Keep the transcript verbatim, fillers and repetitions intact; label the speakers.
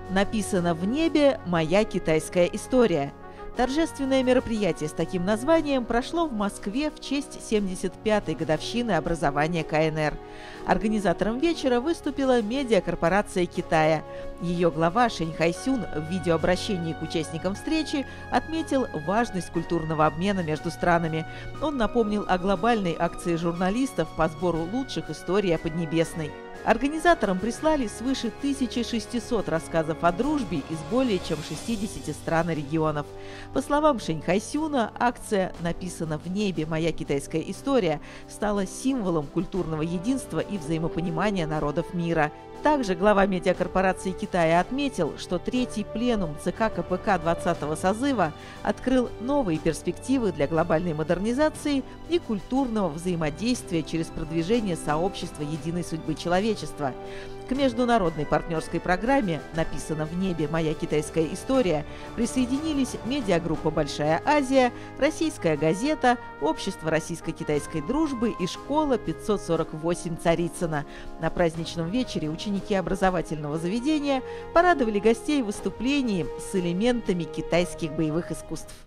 Speaker 1: Написано в небе «Моя китайская история». Торжественное мероприятие с таким названием прошло в Москве в честь семьдесят пятой годовщины образования ка эн эр. Организатором вечера выступила медиакорпорация Китая. Ее глава Шэнь Хайсюн в видеообращении к участникам встречи отметил важность культурного обмена между странами. Он напомнил о глобальной акции журналистов по сбору лучших историй о Поднебесной. Организаторам прислали свыше тысячи шестисот рассказов о дружбе из более чем шестидесяти стран и регионов. По словам Шэнь Хайсюна, акция «Написано в небе. Моя китайская история» стала символом культурного единства и взаимопонимания народов мира. Также глава медиакорпорации Китая отметил, что третий пленум ЦК ка пэ ка двадцатого созыва открыл новые перспективы для глобальной модернизации и культурного взаимодействия через продвижение сообщества единой судьбы человечества. К международной партнерской программе «Написано в небе. Моя китайская история» присоединились медиагруппа «Большая Азия», Российская газета, Общество российско-китайской дружбы и школа пятьсот сорок восемь Царицына. На праздничном вечере ученики образовательного заведения порадовали гостей выступлением с элементами китайских боевых искусств.